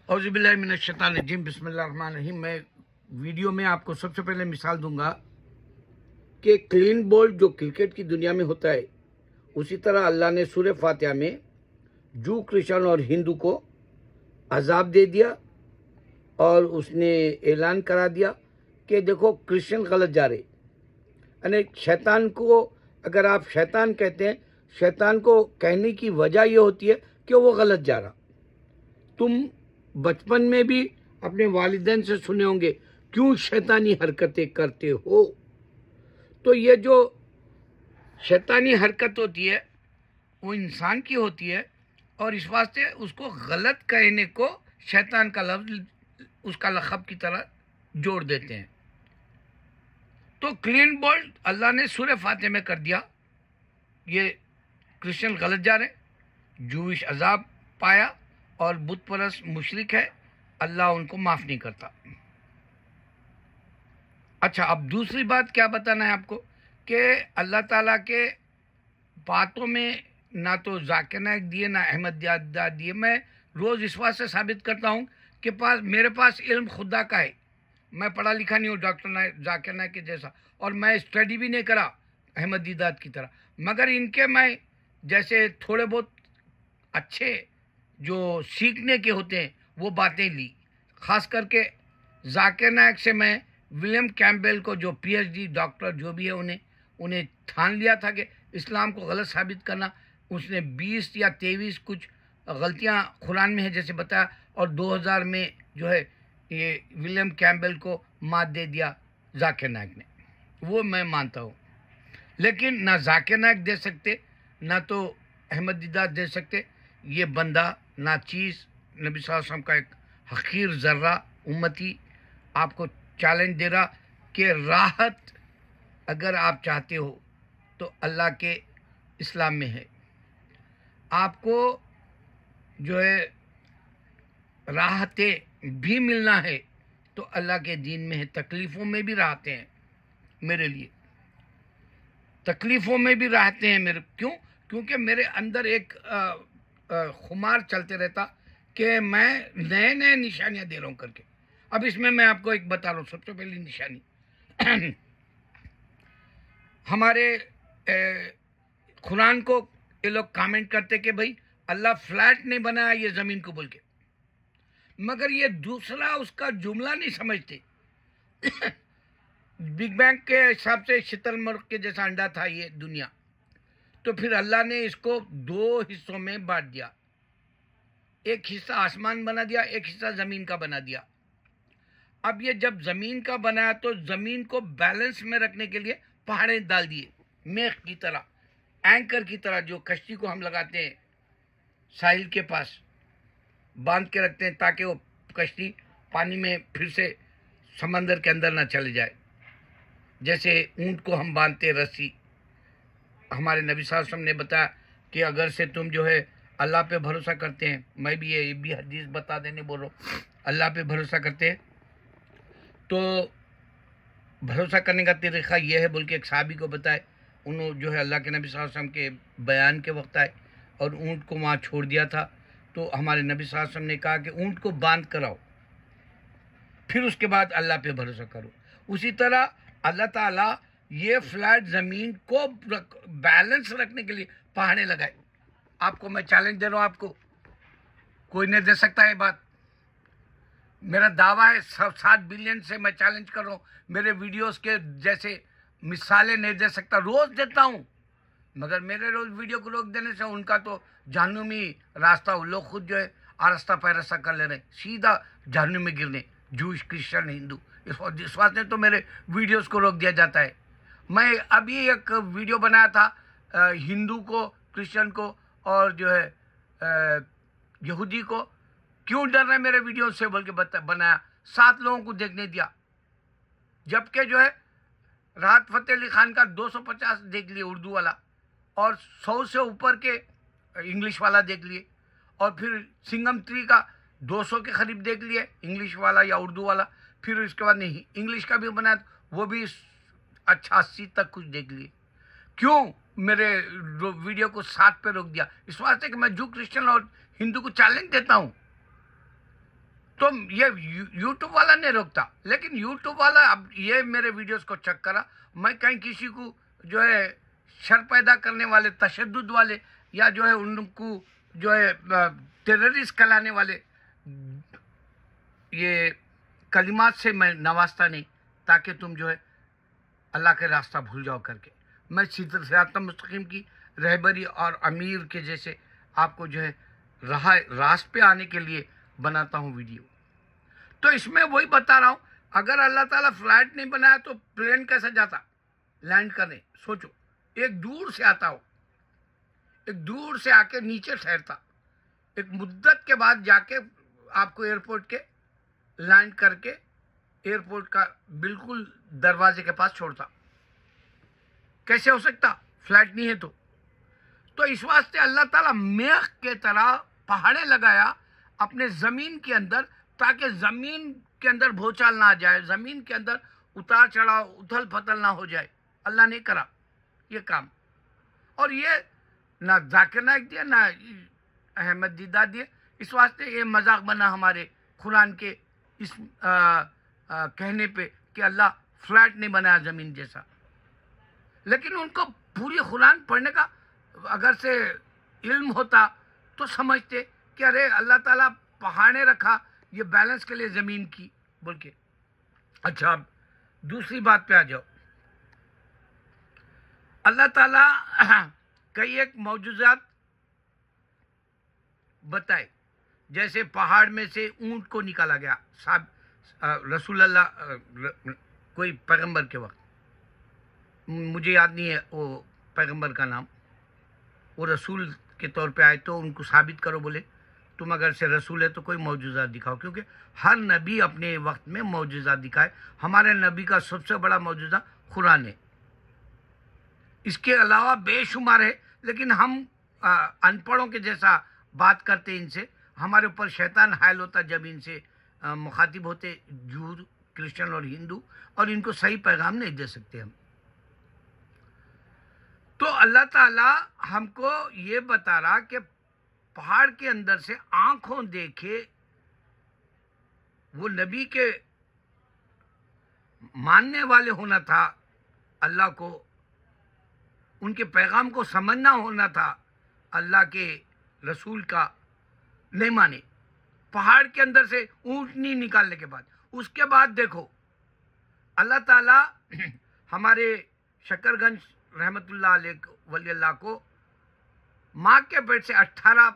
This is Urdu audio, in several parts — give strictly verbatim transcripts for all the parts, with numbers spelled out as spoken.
اعوذ باللہ من الشیطان الرجیم بسم اللہ الرحمن الرحیم۔ میں ویڈیو میں آپ کو سب سے پہلے مثال دوں گا کہ کلین بولڈ جو کرکٹ کی دنیا میں ہوتا ہے، اسی طرح اللہ نے سورہ فاتحہ میں جو کرسچن اور ہندو کو عذاب دے دیا اور اس نے اعلان کرا دیا کہ دیکھو کرسچن غلط جا رہے۔ یعنی شیطان کو اگر آپ شیطان کہتے ہیں، شیطان کو کہنے کی وجہ یہ ہوتی ہے کہ وہ غلط جا رہا۔ تم بچپن میں بھی اپنے والدین سے سنے ہوں گے کیوں شیطانی حرکتیں کرتے ہو۔ تو یہ جو شیطانی حرکت ہوتی ہے وہ انسان کی ہوتی ہے، اور اس واسطے اس کو غلط کہنے کو شیطان کا لفظ اس کا لقب کی طرح جوڑ دیتے ہیں۔ تو کلین بولڈ اللہ نے سورہ فاتحہ میں کر دیا، یہ کرسچن غلط جا رہے، جوئش عذاب پایا اور بت پرست مشرک ہے، اللہ ان کو معاف نہیں کرتا۔ اچھا، اب دوسری بات کیا بتانا ہے آپ کو کہ اللہ تعالیٰ کے باتوں میں نہ تو ذاکر نائک دیے نہ احمد دیدار دیے۔ میں روز اس بات سے ثابت کرتا ہوں کہ پاس میرے پاس علم خدا کا ہے، میں پڑھا لکھا نہیں ہوں ڈاکٹر ذاکر نائک کے جیسا، اور میں اسٹڈی بھی نہیں کرا احمد دیدار کی طرح، مگر ان کے میں جیسے تھوڑے بہت اچھے جو سیکھنے کے ہوتے ہیں وہ باتیں لی۔ خاص کر کے ذاکر نائک سے میں ولیم کیمبل کو جو پی ایچ ڈی ڈاکٹر جو بھی ہے انہیں انہیں ٹھان لیا تھا کہ اسلام کو غلط ثابت کرنا۔ اس نے بیس یا تیئیس کچھ غلطیاں قرآن میں ہے جیسے بتایا، اور دو ہزار میں جو ہے یہ ولیم کیمبل کو مات دے دیا ذاکر نائک نے، وہ میں مانتا ہوں۔ لیکن نہ ذاکر نائک دے سکتے نہ تو احمد دیدار دے سکتے۔ یہ بندہ ناچیز نبی صلی اللہ علیہ وسلم کا ایک حقیر ذرہ امتی آپ کو چیلنج دے رہا کہ راحت اگر آپ چاہتے ہو تو اللہ کے اسلام میں ہے، آپ کو جو ہے راحتیں بھی ملنا ہے تو اللہ کے دین میں ہے۔ تکلیفوں میں بھی راحتیں ہیں میرے لیے، تکلیفوں میں بھی راحتیں ہیں میرے، کیوں؟ کیونکہ میرے اندر ایک خمار چلتے رہتا کہ میں نئے نئے نشانیاں دے رہا ہوں کر کے۔ اب اس میں میں آپ کو ایک بتا رہا ہوں، سب سے پہلی نشانی ہمارے قرآن کو یہ لوگ کامنٹ کرتے کہ بھائی اللہ فلیٹ نہیں بنایا یہ زمین کو بول کے، مگر یہ دوسرا اس کا جملہ نہیں سمجھتے۔ بگ بینگ کے حساب سے شتر مرغ کے جیسا انڈا تھا یہ دنیا، تو پھر اللہ نے اس کو دو حصوں میں بانٹ دیا، ایک حصہ آسمان بنا دیا، ایک حصہ زمین کا بنا دیا۔ اب یہ جب زمین کا بنایا تو زمین کو بیلنس میں رکھنے کے لیے پہاڑیں ڈال دیے، میخ کی طرح، اینکر کی طرح، جو کشتی کو ہم لگاتے ہیں ساحل کے پاس باندھ کے رکھتے ہیں تاکہ وہ کشتی پانی میں پھر سے سمندر کے اندر نہ چلے جائے، جیسے اونٹ کو ہم باندھتے رسی۔ ہمارے نبی صلی اللہ علیہ وسلم نے بتایا کہ اگر سے تم جو ہے اللہ پہ بھروسہ کرتے ہیں، میں بھی یہ بھی حدیث بتا دینے بول رہا ہوں، اللہ پہ بھروسہ کرتے ہیں تو بھروسہ کرنے کا طریقہ یہ ہے بول کے ایک صحابی کو بتائے۔ انہوں جو ہے اللہ کے نبی صلی اللہ علیہ وسلم کے بیان کے وقت آئے اور اونٹ کو وہاں چھوڑ دیا تھا، تو ہمارے نبی صلی اللہ علیہ وسلم نے کہا کہ اونٹ کو باندھ کراؤ، پھر اس کے بعد اللہ پہ بھروسہ کرو۔ اسی طرح اللہ تعالیٰ یہ فلیٹ زمین کو بیلنس رکھنے کے لیے پہاڑیں لگائے۔ آپ کو میں چیلنج دے رہا ہوں، آپ کو کوئی نہیں دے سکتا یہ بات، میرا دعویٰ ہے سات بلین سے میں چیلنج کر رہا ہوں، میرے ویڈیوز کے جیسے مثالیں نہیں دے سکتا، روز دیتا ہوں، مگر میرے روز ویڈیو کو روک دینے سے ان کا تو جہنمی راستہ، وہ لوگ خود جو ہے آرستہ پیرستہ کر لے رہے ہیں، سیدھا جہنم میں گرنے، جوش کرسچن ہندو، اس واسطے تو میرے ویڈیوز کو روک دیا جاتا ہے۔ میں ابھی ایک ویڈیو بنایا تھا ہندو کو، کرسچن کو اور جو ہے یہودی کو، کیوں ڈر رہے میرے ویڈیو سے بول کے بنایا، سات لوگوں کو دیکھنے دیا، جبکہ جو ہے راحت فتح علی خان کا دو سو پچاس دیکھ لیے اردو والا، اور سو سے اوپر کے انگلش والا دیکھ لیے، اور پھر سنگم تری کا دو سو کے قریب دیکھ لیے انگلش والا یا اردو والا، پھر اس کے بعد نہیں انگلش کا بھی بنایا وہ بھی اچھا اسی تک کچھ دیکھ لیے۔ کیوں میرے ویڈیو کو ساتھ پہ روک دیا؟ اس واسطے کہ میں جو کرسچن اور ہندو کو چیلنج دیتا ہوں، تو یہ یوٹیوب والا نہیں روکتا، لیکن یوٹیوب والا اب یہ میرے ویڈیوز کو چیک کرا، میں کہیں کسی کو جو ہے شر پیدا کرنے والے، تشدد والے، یا جو ہے ان کو جو ہے ٹیررسٹ کہلانے والے یہ کلمات سے میں نوازتا نہیں، تاکہ تم جو ہے اللہ کے راستہ بھول جاؤ کر کے۔ میں صراط مستقیم کی رہبری اور امیر کے جیسے آپ کو جو ہے راہ راست پہ آنے کے لیے بناتا ہوں ویڈیو۔ تو اس میں وہی بتا رہا ہوں، اگر اللہ تعالیٰ فلائٹ نہیں بنایا تو پلین کیسے جاتا لینڈ کرنے؟ سوچو، ایک دور سے آتا ہو، ایک دور سے آ کے نیچے ٹھہرتا، ایک مدت کے بعد جا کے آپ کو ایئرپورٹ کے لینڈ کر کے ایئرپورٹ کا بالکل دروازے کے پاس چھوڑتا۔ کیسے ہو سکتا؟ فلائٹ نہیں ہے تو تو اس واسطے اللہ تعالیٰ میخ کے طرح پہاڑیں لگایا اپنے زمین کے اندر، تاکہ زمین کے اندر بھوچال نہ آ جائے، زمین کے اندر اتار چڑھاؤ اتھل پھتل نہ ہو جائے۔ اللہ نے کرا یہ کام، اور یہ نہ ذاکر نائک دیا نہ احمد دیدہ دیا۔ اس واسطے یہ مذاق بنا ہمارے قرآن کے اس آ, آ, کہنے پہ کہ اللہ فلیٹ نہیں بنایا زمین جیسا، لیکن ان کو پوری قرآن پڑھنے کا اگر سے علم ہوتا تو سمجھتے کہ ارے اللہ تعالیٰ پہاڑیں رکھا یہ بیلنس کے لیے زمین کی بول کے۔ اچھا، اب دوسری بات پہ آ جاؤ۔ اللہ تعالیٰ کئی ایک معجزات بتائے، جیسے پہاڑ میں سے اونٹ کو نکالا گیا، صاحب رسول اللہ کوئی پیغمبر کے وقت، مجھے یاد نہیں ہے وہ پیغمبر کا نام، وہ رسول کے طور پہ آئے تو ان کو ثابت کرو، بولے تم اگر سے رسول ہے تو کوئی معجزات دکھاؤ، کیونکہ ہر نبی اپنے وقت میں معجزات دکھائے۔ ہمارے نبی کا سب سے بڑا معجزہ قرآن ہے، اس کے علاوہ بے شمار ہے، لیکن ہم ان پڑھوں کے جیسا بات کرتے ان سے، ہمارے اوپر شیطان حائل ہوتا جب ان سے مخاطب ہوتے جو کرسچن اور ہندو، اور ان کو صحیح پیغام نہیں دے سکتے ہم۔ تو اللہ تعالیٰ ہم کو یہ بتا رہا کہ پہاڑ کے اندر سے آنکھوں دیکھے وہ نبی کے ماننے والے ہونا تھا، اللہ کو ان کے پیغام کو سمجھنا ہونا تھا، اللہ کے رسول کا نہیں مانے۔ پہاڑ کے اندر سے اونٹنی نکالنے کے بعد، اس کے بعد دیکھو اللہ تعالیٰ ہمارے شکر گنج رحمت اللہ علیہ ولی اللہ کو ماں کے پیٹ سے اٹھارہ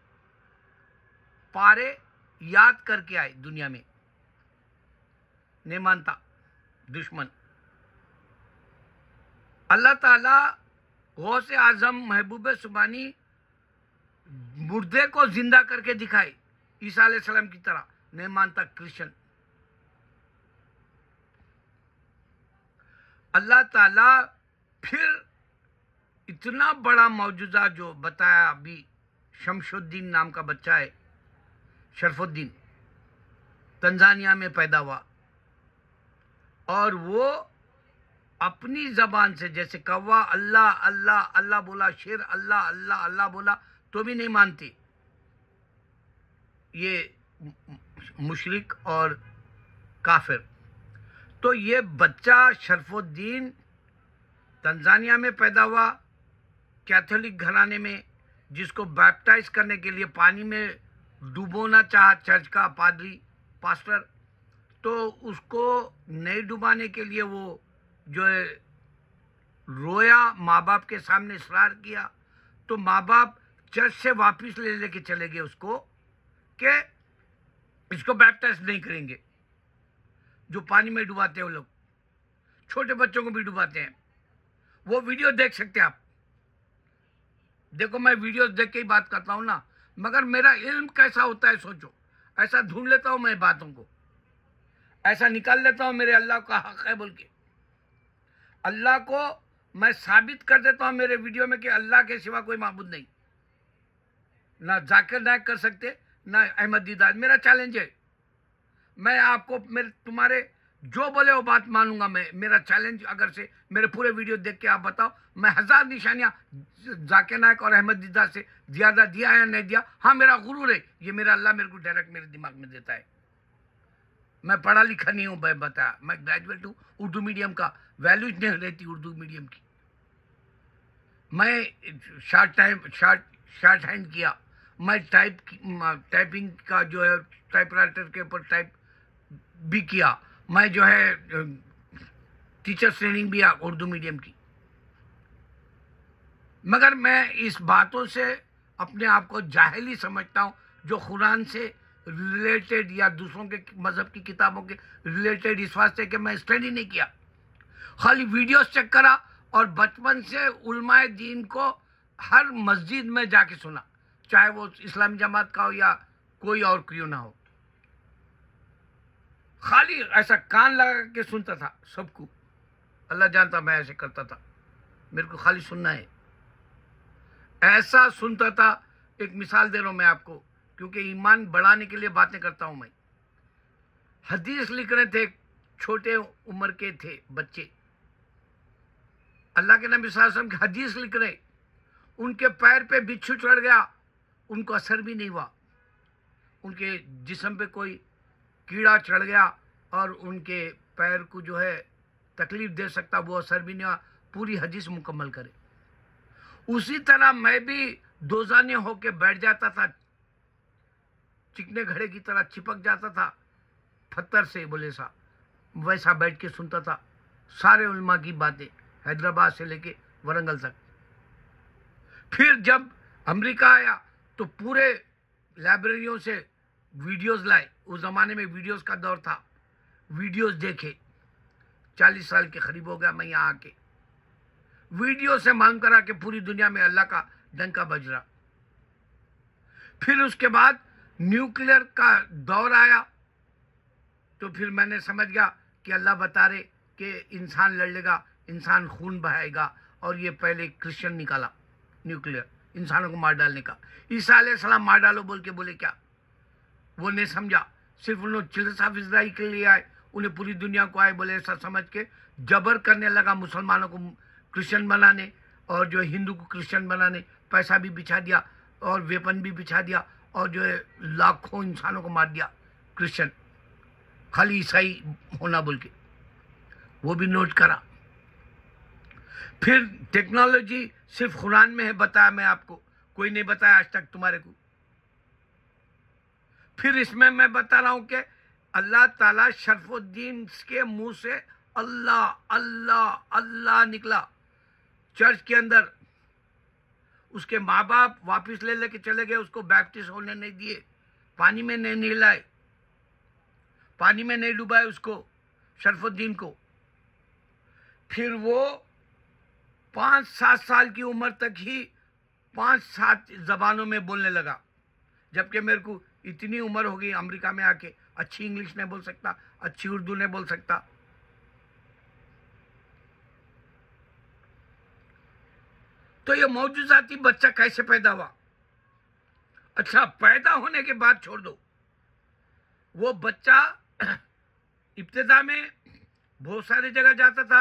پارے یاد کر کے آئے دنیا میں، نہیں مانتا دشمن۔ اللہ تعالیٰ غوث اعظم محبوب سبحانی مردے کو زندہ کر کے دکھائے عیسیٰ علیہ السلام کی طرح، نہیں مانتا کرسچن۔ اللہ تعالیٰ پھر اتنا بڑا معجزہ جو بتایا، ابھی شمس الدین نام کا بچہ ہے، شرف الدین، تنزانیہ میں پیدا ہوا، اور وہ اپنی زبان سے جیسے کوا اللہ اللہ اللہ بولا، شیر اللہ اللہ اللہ بولا تو بھی نہیں مانتے، یہ مشرک اور کافر۔ تو یہ بچہ شرف الدین تنزانیہ میں پیدا ہوا، کیتھولک گھرانے میں، جس کو بیپٹائز کرنے کے لیے پانی میں ڈوبونا چاہا چرچ کا پادری پاسٹر، تو اس کو نہیں ڈوبانے کے لیے وہ جو ہے رویا، ماں باپ کے سامنے اصرار کیا، تو ماں باپ چرچ سے واپس لے لے کے چلے گئے اس کو کہ اس کو بیپٹائز نہیں کریں گے۔ جو پانی میں ڈباتے ہیں وہ لوگ چھوٹے بچوں کو بھی ڈباتے ہیں، وہ ویڈیو دیکھ سکتے ہیں آپ۔ دیکھو میں ویڈیوز دیکھ کے ہی بات کرتا ہوں نا، مگر میرا علم کیسا ہوتا ہے سوچو، ایسا ڈھونڈ لیتا ہوں میں باتوں کو، ایسا نکال لیتا ہوں میرے اللہ کا حق ہے بول کے، اللہ کو میں ثابت کر دیتا ہوں میرے ویڈیو میں کہ اللہ کے سوا کوئی معبود نہیں، نہ ذاکر نائک کر سکتے نہ احمد دیدہ۔ میرا چیلنج ہے، میں آپ کو میرے تمہارے جو بولے وہ بات مانوں گا میں، میرا چیلنج اگر سے میرے پورے ویڈیو دیکھ کے آپ بتاؤ میں ہزار نشانیاں ذاکر نائک اور احمد دیدہ سے زیادہ دیا یا نہیں دیا۔ ہاں میرا غرور ہے، یہ میرا اللہ میرے کو ڈائریکٹ میرے دماغ میں دیتا ہے، میں پڑھا لکھا نہیں ہوں، میں بتایا میں گریجویٹ ہوں اردو میڈیم کا، ویلیو نہیں رہتی اردو میڈیم کی. میں short time short short hand کیا، میں ٹائپ ٹائپنگ کا جو ہے ٹائپ رائٹر کے اوپر ٹائپ بھی کیا، میں جو ہے ٹیچر ٹریننگ بھی اردو میڈیم کی. مگر میں اس باتوں سے اپنے آپ کو جاہل ہی سمجھتا ہوں جو قرآن سے ریلیٹڈ یا دوسروں کے مذہب کی کتابوں کے ریلیٹڈ، اس واسطے کہ میں اسٹڈی نہیں کیا، خالی ویڈیوز چیک کرا اور بچپن سے علماء دین کو ہر مسجد میں جا کے سنا، چاہے وہ اسلامی جماعت کا ہو یا کوئی اور کیوں نہ ہو. خالی ایسا کان لگا کے سنتا تھا سب کو. اللہ جانتا میں ایسے کرتا تھا، میرے کو خالی سننا ہے. ایسا سنتا تھا. ایک مثال دے رہا ہوں میں آپ کو، کیونکہ ایمان بڑھانے کے لیے باتیں کرتا ہوں میں. حدیث لکھ رہے تھے، چھوٹے عمر کے تھے بچے، اللہ کے نبی صلی اللہ علیہ وسلم کی حدیث لکھ رہے. ان کے پیر پہ بچھو چڑھ گیا، ان کو اثر بھی نہیں ہوا. ان کے جسم پہ کوئی کیڑا چڑھ گیا اور ان کے پیر کو جو ہے تکلیف دے سکتا، وہ اثر بھی نہیں ہوا. پوری حدیث مکمل کرے. اسی طرح میں بھی دوزانے ہو کے بیٹھ جاتا تھا، چکنے گھڑے کی طرح چپک جاتا تھا پتھر سے، بولے سا ویسا بیٹھ کے سنتا تھا سارے علماء کی باتیں، حیدرآباد سے لے کے ورنگل تک. پھر جب امریکہ آیا تو پورے لائبریریوں سے ویڈیوز لائے. اس زمانے میں ویڈیوز کا دور تھا. ویڈیوز دیکھے، چالیس سال کے قریب ہو گیا میں یہاں آ کے. ویڈیو سے معلوم کرا کہ پوری دنیا میں اللہ کا ڈنکا بج رہا. پھر اس کے بعد نیوکلیئر کا دور آیا تو پھر میں نے سمجھ گیا کہ اللہ بتا رہے کہ انسان لڑ لے گا، انسان خون بہائے گا. اور یہ پہلے کرسچن نکالا نیوکلیئر انسانوں کو مار ڈالنے کا. عیسیٰ علیہ السلام مار ڈالو بول کے بولے کیا؟ وہ نہیں سمجھا. صرف انہوں نے چلڈرنس آف اسرائیل کے لیے آئے، انہیں پوری دنیا کو آئے بولے ایسا سمجھ کے جبر کرنے لگا مسلمانوں کو کرسچن بنانے اور جو ہندو کو کرسچن بنانے. پیسہ بھی بچھا دیا اور ویپن بھی بچھا دیا اور جو ہے لاکھوں انسانوں کو مار دیا کرسچن، خالی عیسائی ہونا بول کے. وہ بھی نوٹ کرا. پھر ٹیکنالوجی صرف قرآن میں ہے، بتایا میں آپ کو، کوئی نہیں بتایا آج تک تمہارے کو. پھر اس میں میں بتا رہا ہوں کہ اللہ تعالیٰ شرف الدین کے منہ سے اللہ اللہ اللہ نکلا چرچ کے اندر. اس کے ماں باپ واپس لے لے کے چلے گئے، اس کو بیپٹسٹ ہونے نہیں دیے، پانی میں نہیں نہلائے، پانی میں نہیں ڈوبائے اس کو، شرف الدین کو. پھر وہ پانچ سات سال کی عمر تک ہی پانچ سات زبانوں میں بولنے لگا، جبکہ میرے کو اتنی عمر ہو گئی امریکہ میں آ کے اچھی انگلش نہیں بول سکتا، اچھی اردو نہیں بول سکتا. تو یہ معجزاتی بچہ کیسے پیدا ہوا؟ اچھا، پیدا ہونے کے بعد چھوڑ دو. وہ بچہ ابتدا میں بہت ساری جگہ جاتا تھا.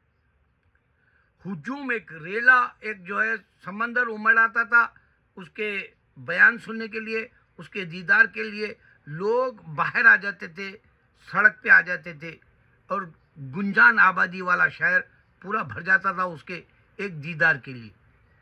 ہجوم ایک ریلا ایک جو ہے سمندر امڑ آتا تھا اس کے بیان سننے کے لیے، اس کے دیدار کے لیے. لوگ باہر آ جاتے تھے، سڑک پہ آ جاتے تھے اور گنجان آبادی والا شہر پورا بھر جاتا تھا اس کے ایک دیدار کے لیے.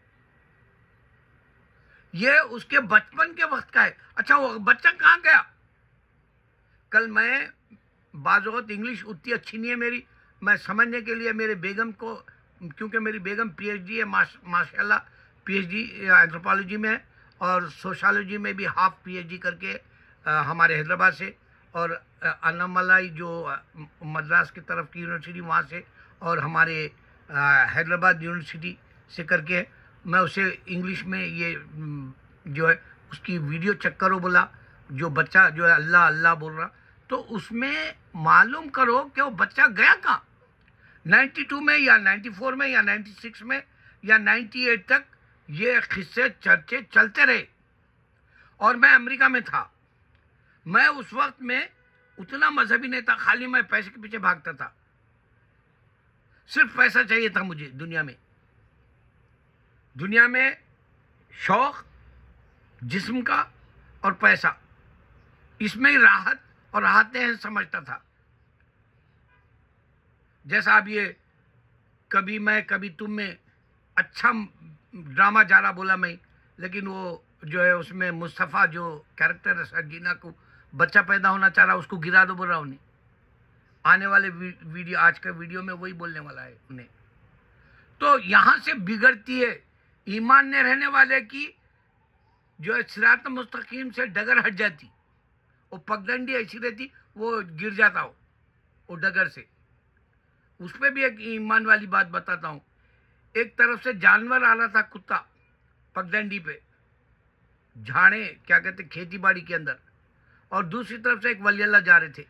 یہ اس کے بچپن کے وقت کا ہے. اچھا، وہ بچہ کہاں گیا؟ کل میں بعض اوقات انگلش اتنی اچھی نہیں ہے میری، میں سمجھنے کے لیے میرے بیگم کو، کیونکہ میری بیگم پی ایچ ڈی ہے ماشاء اللہ، پی ایچ ڈی اینتھروپالوجی میں ہے اور سوشالوجی میں بھی ہاف پی ایچ ڈی کر کے ہمارے حیدرآباد سے، اور اناملائی جو مدراس کی طرف کی یونیورسٹی وہاں سے، اور ہمارے حیدرآباد یونیورسٹی سے کر کے. میں اسے انگلش میں یہ جو ہے اس کی ویڈیو چیک کرو بولا، جو بچہ جو ہے اللہ اللہ بول رہا، تو اس میں معلوم کرو کہ وہ بچہ گیا کہاں. نائنٹی ٹو میں یا نائنٹی فور میں یا نائنٹی سکس میں یا نائنٹی ایٹ تک یہ قصے چرچے چلتے رہے. اور میں امریکہ میں تھا. میں اس وقت میں اتنا مذہبی نہیں تھا، خالی میں پیسے کے پیچھے بھاگتا تھا. صرف پیسہ چاہیے تھا مجھے دنیا میں. دنیا میں شوق، جسم کا اور پیسہ، اس میں ہی راحت اور آتے ہیں سمجھتا تھا. جیسا اب یہ کبھی میں کبھی تم میں اچھا ڈرامہ جارا بولا میں، لیکن وہ جو ہے اس میں مصطفیٰ جو کیریکٹر ہے سرگینا کو بچہ پیدا ہونا چاہ رہا اس کو گرا دو بول رہا انہیں. آنے والے ویڈیو آج کا ویڈیو میں وہی بولنے والا ہے انہیں. تو یہاں سے بگڑتی ہے ایمان نے رہنے والے کی جو ہے صراط مستقیم سے ڈگر ہٹ جاتی. وہ پگڈنڈی ایسی رہتی وہ گر جاتا ہو وہ ڈگر سے. اس پہ بھی ایک ایمان والی بات بتاتا ہوں. ایک طرف سے جانور آ رہا تھا کتا پگڈنڈی پہ جھاڑے کیا کہتے کھیتی باڑی کے اندر، اور دوسری طرف سے ایک ولی اللہ جا رہے تھے.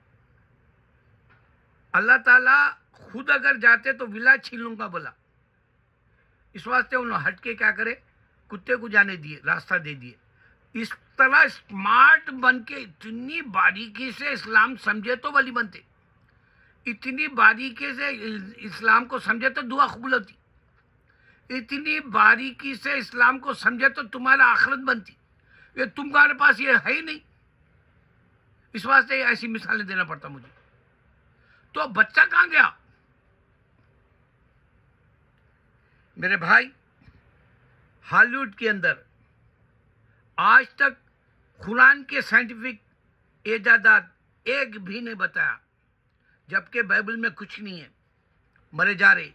اللہ تعالیٰ خود اگر جاتے تو ولا چھین لوں گا بولا. اس واسطے انہوں نے ہٹ کے کیا کرے کتے کو جانے دیے، راستہ دے دیے. اس طرح اسمارٹ بن کے اتنی باریکی سے اسلام سمجھے تو ولی بنتے، اتنی باریکی سے اسلام کو سمجھے تو دعا قبول ہوتی، اتنی باریکی سے اسلام کو سمجھے تو تمہارا آخرت بنتی. یہ تمہارے پاس یہ ہے ہی نہیں. اس واسطے ایسی مثالیں دینا پڑتا مجھے. تو بچہ کہاں گیا میرے بھائی؟ ہالی ووڈ کے اندر آج تک قرآن کے سائنٹیفک ایجادات ایک بھی نہیں بتایا، جبکہ بائبل میں کچھ نہیں ہے، مرے جا رہے.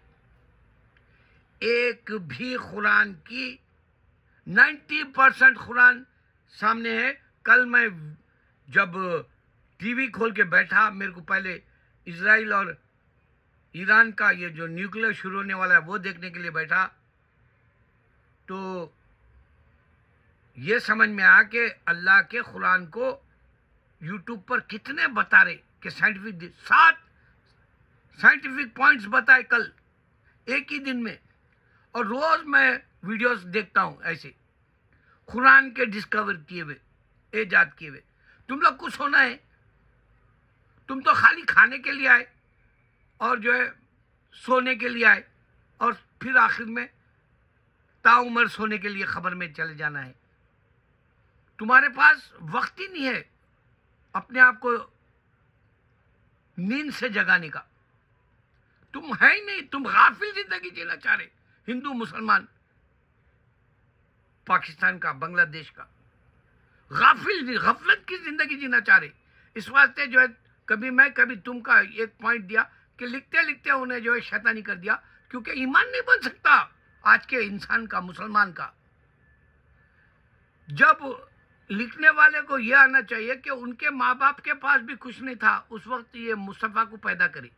ایک بھی قرآن کی نائنٹی پرسنٹ قرآن سامنے ہے. کل میں جب ٹی وی کھول کے بیٹھا، میرے کو پہلے اسرائیل اور ایران کا یہ جو نیوکلیئر شروع ہونے والا ہے وہ دیکھنے کے لیے بیٹھا، تو یہ سمجھ میں آیا کہ اللہ کے قرآن کو یوٹیوب پر کتنے بتا رہے کہ سائنٹیفک سات سائنٹیفک پوائنٹس بتائے کل ایک ہی دن میں. اور روز میں ویڈیوز دیکھتا ہوں ایسے قرآن کے ڈسکور کیے ہوئے ایجاد کیے ہوئے. تم لوگ کچھ ہونا ہے، تم تو خالی کھانے کے لیے آئے اور جو ہے سونے کے لیے آئے، اور پھر آخر میں تاعمر سونے کے لیے خبر میں چلے جانا ہے. تمہارے پاس وقت ہی نہیں ہے اپنے آپ کو نیند سے جگانے کا. تم ہے ہی نہیں، تم غافل زندگی جینا چاہ رہے. ہندو مسلمان پاکستان کا بنگلہ دیش کا غافل غفلت کی زندگی جینا چاہ رہے. اس واسطے جو ہے کبھی میں کبھی تم کا ایک پوائنٹ دیا کہ لکھتے لکھتے انہیں جو ہے شیطانی کر دیا، کیونکہ ایمان نہیں بن سکتا آج کے انسان کا، مسلمان کا. جب لکھنے والے کو یہ آنا چاہیے کہ ان کے ماں باپ کے پاس بھی کچھ نہیں تھا اس وقت یہ مصطفیٰ کو پیدا کرے،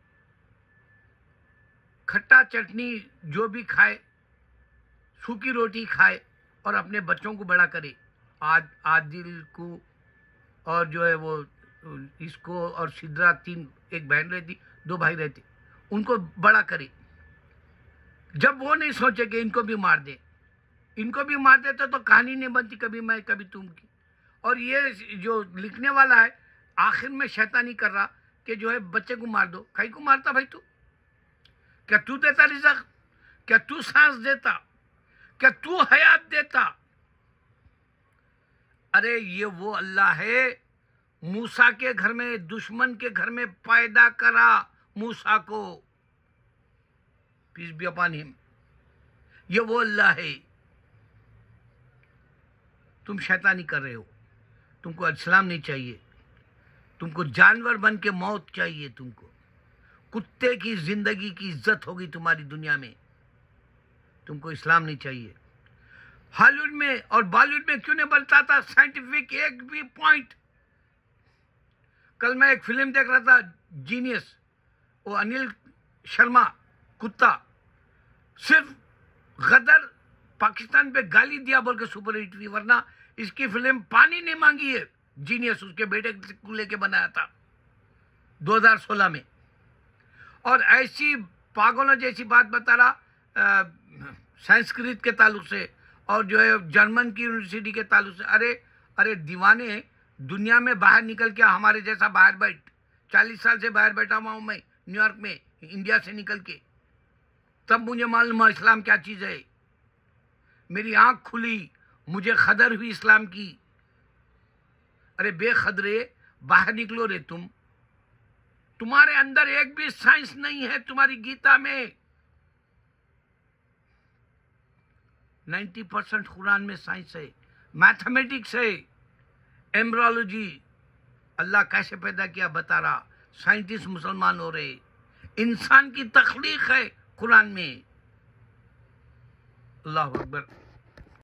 کھٹا چٹنی جو بھی کھائے، سوکھی روٹی کھائے اور اپنے بچوں کو بڑا کرے. عادل کو اور جو ہے وہ اس کو اور سدرا، تین ایک بہن رہتی دو بھائی رہتے، ان کو بڑا کرے. جب وہ نہیں سوچے کہ ان کو بھی مار دے، ان کو بھی مار دیتے تو کہانی نہیں بنتی کبھی میں کبھی تم کی. اور یہ جو لکھنے والا ہے آخر میں شیطانی کر رہا کہ جو ہے بچے کو مار دو. کہیں کو مارتا بھائی؟ تو کیا تو دیتا رزق؟ کیا تو سانس دیتا؟ کیا تو حیات دیتا؟ ارے یہ وہ اللہ ہے موسیٰ کے گھر میں، دشمن کے گھر میں پیدا کرا موسیٰ کو، پیس بی اپان ہم. یہ وہ اللہ ہے. تم شیطانی کر رہے ہو. تم کو اسلام نہیں چاہیے، تم کو جانور بن کے موت چاہیے. تم کو کتے کی زندگی کی عزت ہوگی تمہاری دنیا میں. تم کو اسلام نہیں چاہیے. ہالی ووڈ میں اور بالی ووڈ میں کیوں نہیں بنتا تھا سائنٹیفک ایک بھی پوائنٹ؟ کل میں ایک فلم دیکھ رہا تھا جینیس، وہ انل شرما کتا صرف غدر پاکستان پہ گالی دیا بول کے سپر ہٹ ہوئی، ورنہ اس کی فلم پانی نہیں مانگی ہے. جینیس اس کے بیٹے کو لے کے بنایا تھا دو ہزار سولہ میں. اور ایسی پاگلوں جیسی بات بتا رہا سنسکرت کے تعلق سے اور جو ہے جرمن کی یونیورسٹی کے تعلق سے. ارے ارے دیوانے، دنیا میں باہر نکل کے ہمارے جیسا باہر بیٹھ، چالیس سال سے باہر بیٹھا ہوا ہوں میں نیو یارک میں، انڈیا سے نکل کے، تب مجھے معلوم ہے اسلام کیا چیز ہے. میری آنکھ کھلی، مجھے قدر ہوئی اسلام کی. ارے بے قدرے، باہر نکلو رے تم. تمہارے اندر ایک بھی سائنس نہیں ہے. تمہاری گیتا میں نائنٹی پرسنٹ قرآن میں سائنس ہے, میتھمیٹکس ہے, ایمبرالوجی. اللہ کیسے پیدا کیا بتا رہا. سائنٹسٹ مسلمان ہو رہے. انسان کی تخلیق ہے قرآن میں. اللہ اکبر.